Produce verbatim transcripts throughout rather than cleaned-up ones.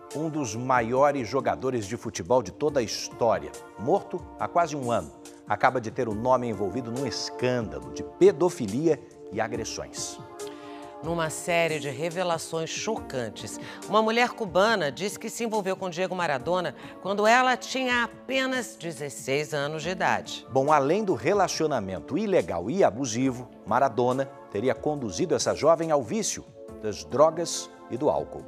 um dos maiores jogadores de futebol de toda a história, morto há quase um ano, acaba de ter o nome envolvido num escândalo de pedofilia e agressões. Numa série de revelações chocantes, uma mulher cubana disse que se envolveu com Diego Maradona quando ela tinha apenas dezesseis anos de idade. Bom, além do relacionamento ilegal e abusivo, Maradona teria conduzido essa jovem ao vício das drogas e do álcool.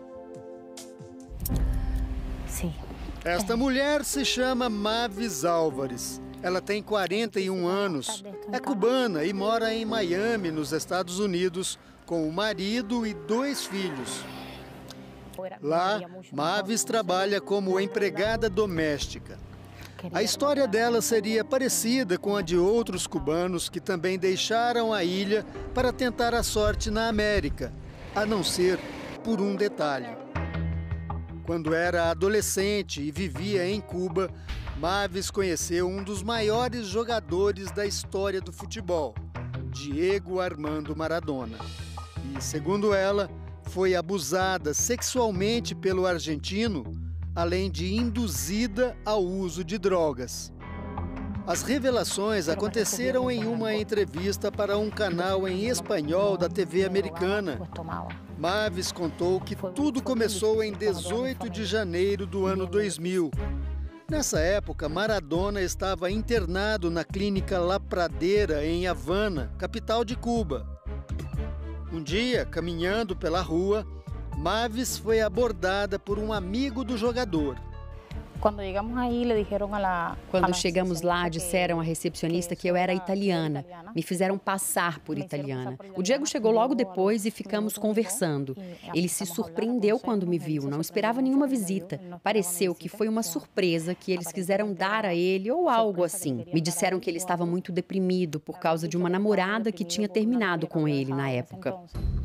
Sim. Esta mulher se chama Mavis Álvares. Ela tem quarenta e um anos, é cubana e mora em Miami, nos Estados Unidos, com o marido e dois filhos. Lá, Mavis trabalha como empregada doméstica. A história dela seria parecida com a de outros cubanos que também deixaram a ilha para tentar a sorte na América, a não ser por um detalhe. Quando era adolescente e vivia em Cuba, Mavis conheceu um dos maiores jogadores da história do futebol, Diego Armando Maradona. E, segundo ela, foi abusada sexualmente pelo argentino, além de induzida ao uso de drogas. As revelações aconteceram em uma entrevista para um canal em espanhol da T V americana. Mavis contou que tudo começou em dezoito de janeiro do ano dois mil. Nessa época, Maradona estava internado na clínica La Pradera, em Havana, capital de Cuba. Um dia, caminhando pela rua, Mavis foi abordada por um amigo do jogador. Quando chegamos lá, disseram à recepcionista que eu era italiana. Me fizeram passar por italiana. O Diego chegou logo depois e ficamos conversando. Ele se surpreendeu quando me viu, não esperava nenhuma visita. Pareceu que foi uma surpresa que eles quiseram dar a ele ou algo assim. Me disseram que ele estava muito deprimido por causa de uma namorada que tinha terminado com ele na época.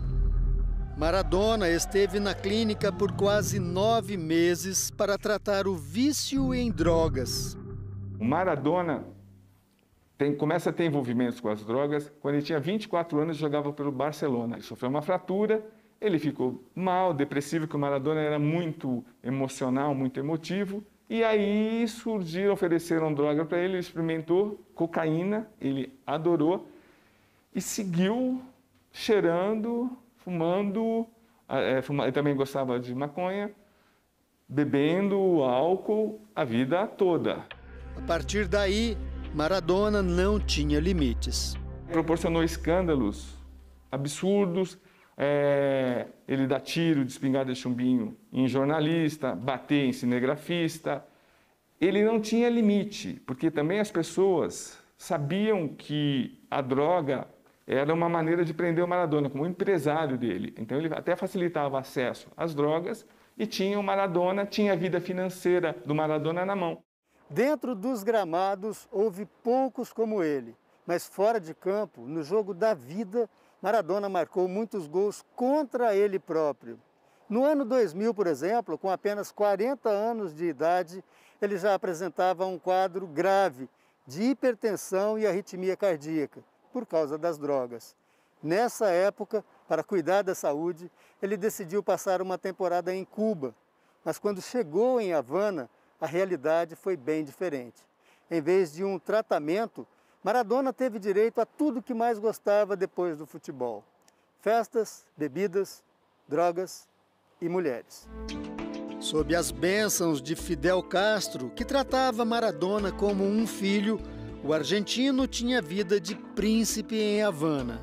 Maradona esteve na clínica por quase nove meses para tratar o vício em drogas. O Maradona tem, começa a ter envolvimentos com as drogas quando ele tinha vinte e quatro anos e jogava pelo Barcelona. Ele sofreu uma fratura, ele ficou mal, depressivo, porque o Maradona era muito emocional, muito emotivo. E aí surgiram, ofereceram droga para ele, ele experimentou cocaína, ele adorou e seguiu cheirando, fumando, é, fuma, ele também gostava de maconha, bebendo álcool a vida toda. A partir daí, Maradona não tinha limites. Proporcionou escândalos absurdos, é, ele dá tiro de espingarda de chumbinho em jornalista, bater em cinegrafista. Ele não tinha limite, porque também as pessoas sabiam que a droga era uma maneira de prender o Maradona, como empresário dele. Então ele até facilitava acesso às drogas e tinha o Maradona, tinha a vida financeira do Maradona na mão. Dentro dos gramados houve poucos como ele, mas fora de campo, no jogo da vida, Maradona marcou muitos gols contra ele próprio. No ano dois mil, por exemplo, com apenas quarenta anos de idade, ele já apresentava um quadro grave de hipertensão e arritmia cardíaca, por causa das drogas. Nessa época, para cuidar da saúde, ele decidiu passar uma temporada em Cuba. Mas quando chegou em Havana, a realidade foi bem diferente. Em vez de um tratamento, Maradona teve direito a tudo que mais gostava depois do futebol: festas, bebidas, drogas e mulheres. Sob as bênçãos de Fidel Castro, que tratava Maradona como um filho, o argentino tinha vida de príncipe em Havana.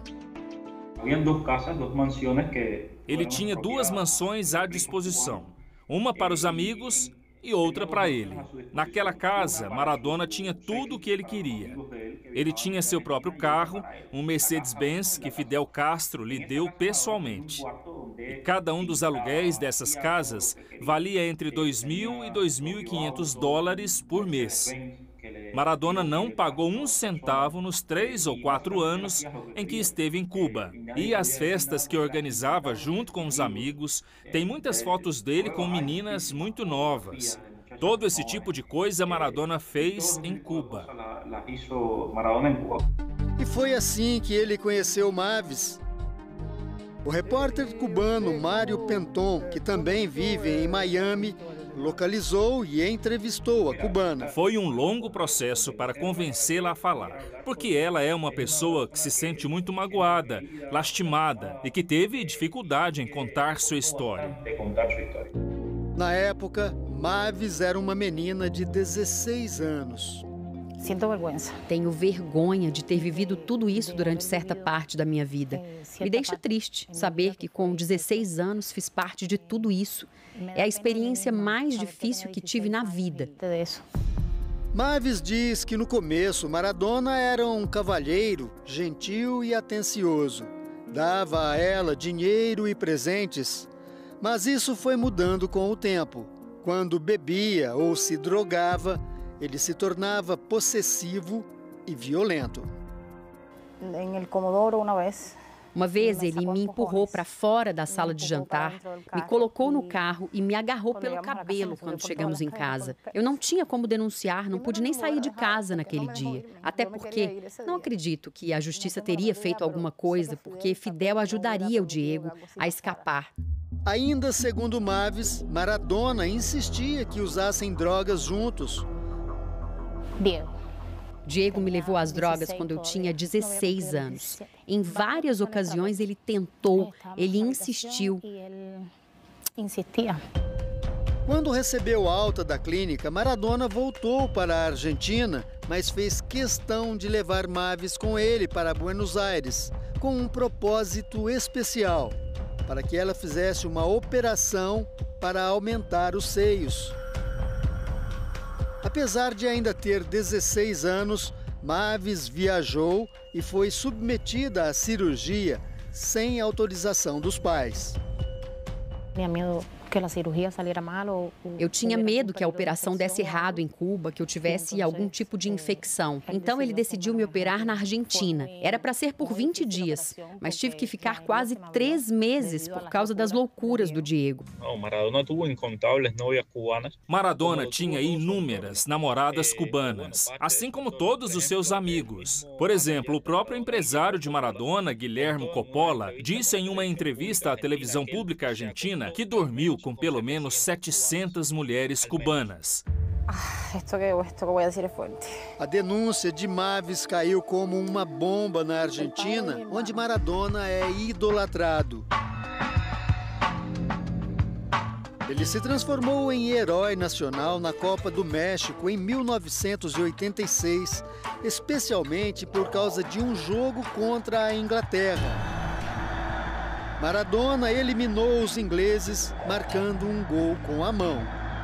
Ele tinha duas mansões à disposição, uma para os amigos e outra para ele. Naquela casa, Maradona tinha tudo o que ele queria. Ele tinha seu próprio carro, um Mercedes-Benz que Fidel Castro lhe deu pessoalmente. E cada um dos aluguéis dessas casas valia entre dois mil e dois mil e quinhentos dólares por mês. Maradona não pagou um centavo nos três ou quatro anos em que esteve em Cuba. E as festas que organizava junto com os amigos, tem muitas fotos dele com meninas muito novas. Todo esse tipo de coisa Maradona fez em Cuba. E foi assim que ele conheceu Mavis. O repórter cubano Mário Penton, que também vive em Miami, localizou e entrevistou a cubana. Foi um longo processo para convencê-la a falar, porque ela é uma pessoa que se sente muito magoada, lastimada e que teve dificuldade em contar sua história. Na época, Mavis era uma menina de dezesseis anos. Sinto vergonha. Tenho vergonha de ter vivido tudo isso durante certa parte da minha vida. Me deixa triste saber que com dezesseis anos fiz parte de tudo isso. É a experiência mais difícil que tive na vida. Mavis diz que no começo Maradona era um cavalheiro, gentil e atencioso. Dava a ela dinheiro e presentes. Mas isso foi mudando com o tempo. Quando bebia ou se drogava, ele se tornava possessivo e violento. Uma vez ele me empurrou para fora da sala de jantar, me colocou no carro e me agarrou pelo cabelo quando chegamos em casa. Eu não tinha como denunciar, não pude nem sair de casa naquele dia. Até porque não acredito que a justiça teria feito alguma coisa, porque Fidel ajudaria o Diego a escapar. Ainda segundo Mavis, Maradona insistia que usassem drogas juntos. Diego. Diego me levou às drogas quando eu tinha dezesseis anos. Em várias ocasiões ele tentou, ele insistiu. Quando recebeu alta da clínica, Maradona voltou para a Argentina, mas fez questão de levar Mavis com ele para Buenos Aires, com um propósito especial, para que ela fizesse uma operação para aumentar os seios. Apesar de ainda ter dezesseis anos, Mavis viajou e foi submetida à cirurgia sem autorização dos pais. Eu tinha medo que a operação desse errado em Cuba, que eu tivesse algum tipo de infecção. Então ele decidiu me operar na Argentina. Era para ser por vinte dias, mas tive que ficar quase três meses por causa das loucuras do Diego. Maradona tinha inúmeras namoradas cubanas, assim como todos os seus amigos. Por exemplo, o próprio empresário de Maradona, Guilherme Coppola, disse em uma entrevista à televisão pública argentina que dormiu com pelo menos setecentas mulheres cubanas. A denúncia de Mavis caiu como uma bomba na Argentina, onde Maradona é idolatrado. Ele se transformou em herói nacional na Copa do México em mil novecentos e oitenta e seis, especialmente por causa de um jogo contra a Inglaterra. Maradona eliminou os ingleses, marcando um gol com a mão.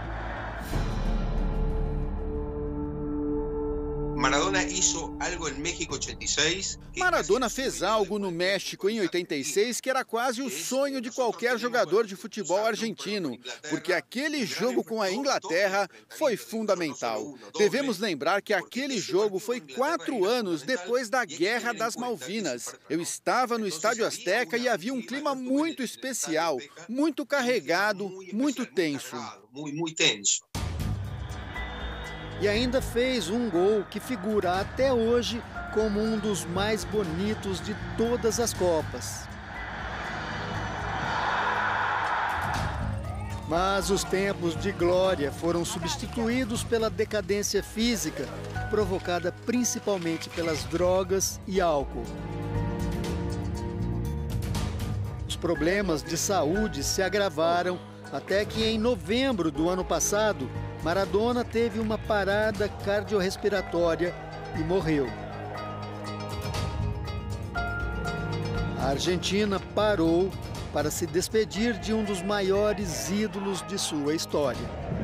Maradona hizo algo en México ochenta y seis. Maradona fez algo no México em oitenta e seis que era quase o sonho de qualquer jogador de futebol argentino, porque aquele jogo com a Inglaterra foi fundamental. Devemos lembrar que aquele jogo foi quatro anos depois da Guerra das Malvinas. Eu estava no Estádio Azteca e havia um clima muito especial, muito carregado, muito tenso. E ainda fez um gol que figura até hoje como um dos mais bonitos de todas as Copas. Mas os tempos de glória foram substituídos pela decadência física, provocada principalmente pelas drogas e álcool. Os problemas de saúde se agravaram até que em novembro do ano passado, Maradona teve uma parada cardiorrespiratória e morreu. A Argentina parou para se despedir de um dos maiores ídolos de sua história.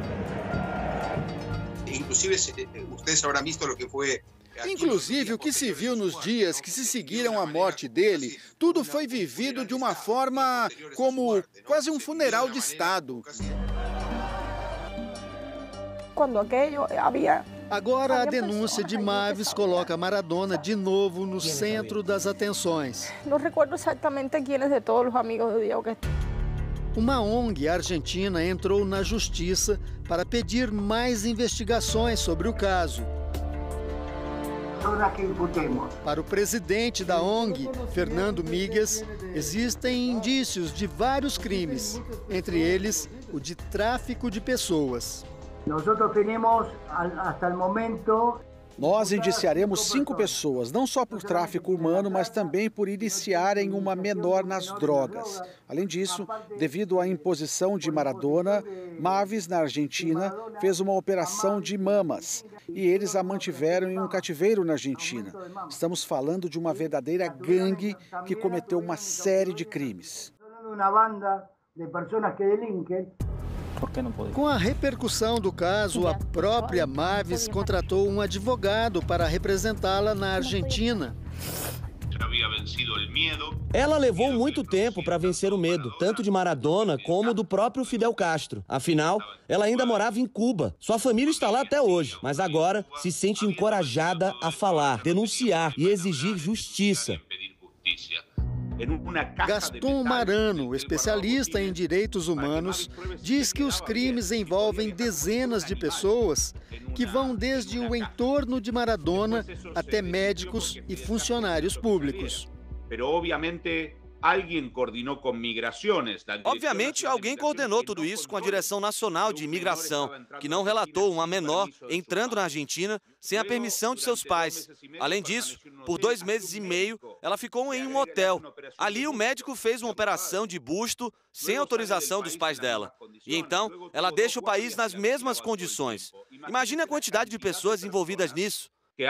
Inclusive, vocês habrão visto o que foi. Inclusive, o que se viu nos dias que se seguiram à morte dele, tudo foi vivido de uma forma como quase um funeral de Estado. Agora, a denúncia de Mavis coloca Maradona de novo no centro das atenções. Não recordo exatamente quem de todos os amigos do Diego. Uma O N G argentina entrou na justiça para pedir mais investigações sobre o caso. Para o presidente da O N G, Fernando Míguez, existem indícios de vários crimes, entre eles o de tráfico de pessoas. Nós temos, até o momento, Nós indiciaremos cinco pessoas, não só por tráfico humano, mas também por iniciarem uma menor nas drogas. Além disso, devido à imposição de Maradona, Mavis, na Argentina, fez uma operação de mamas e eles a mantiveram em um cativeiro na Argentina. Estamos falando de uma verdadeira gangue que cometeu uma série de crimes. Com a repercussão do caso, a própria Mavis contratou um advogado para representá-la na Argentina. Ela levou muito tempo para vencer o medo, tanto de Maradona como do próprio Fidel Castro. Afinal, ela ainda morava em Cuba. Sua família está lá até hoje, mas agora se sente encorajada a falar, denunciar e exigir justiça. Gaston Marano, especialista em direitos humanos, diz que os crimes envolvem dezenas de pessoas que vão desde o entorno de Maradona até médicos e funcionários públicos. Obviamente, alguém coordenou tudo isso com a Direção Nacional de Imigração, que não relatou uma menor entrando na Argentina sem a permissão de seus pais. Além disso, por dois meses e meio, ela ficou em um hotel. Ali, o médico fez uma operação de busto sem autorização dos pais dela. E então, ela deixa o país nas mesmas condições. Imagine a quantidade de pessoas envolvidas nisso.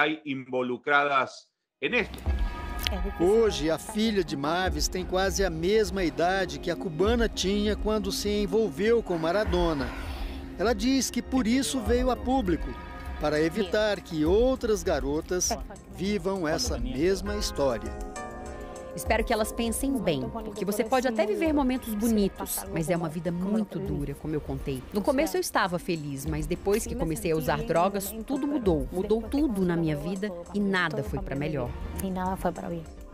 Hoje, a filha de Mavis tem quase a mesma idade que a cubana tinha quando se envolveu com Maradona. Ela diz que por isso veio a público, para evitar que outras garotas vivam essa mesma história. Espero que elas pensem bem, porque você pode até viver momentos bonitos, mas é uma vida muito dura, como eu contei. No começo eu estava feliz, mas depois que comecei a usar drogas, tudo mudou. Mudou tudo na minha vida e nada foi para melhor. E nada foi para bem.